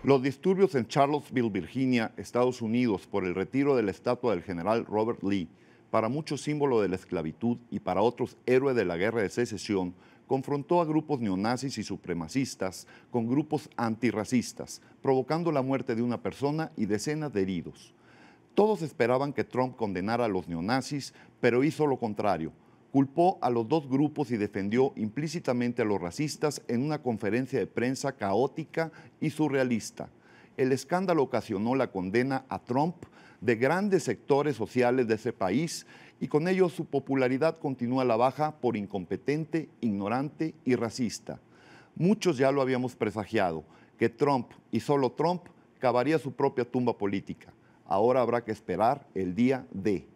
Los disturbios en Charlottesville, Virginia, Estados Unidos, por el retiro de la estatua del general Robert Lee, para muchos símbolo de la esclavitud y para otros héroe de la guerra de secesión, confrontó a grupos neonazis y supremacistas con grupos antirracistas, provocando la muerte de una persona y decenas de heridos. Todos esperaban que Trump condenara a los neonazis, pero hizo lo contrario. Culpó a los dos grupos y defendió implícitamente a los racistas en una conferencia de prensa caótica y surrealista. El escándalo ocasionó la condena a Trump de grandes sectores sociales de ese país y con ello su popularidad continúa a la baja por incompetente, ignorante y racista. Muchos ya lo habíamos presagiado, que Trump y solo Trump cavaría su propia tumba política. Ahora habrá que esperar el día D.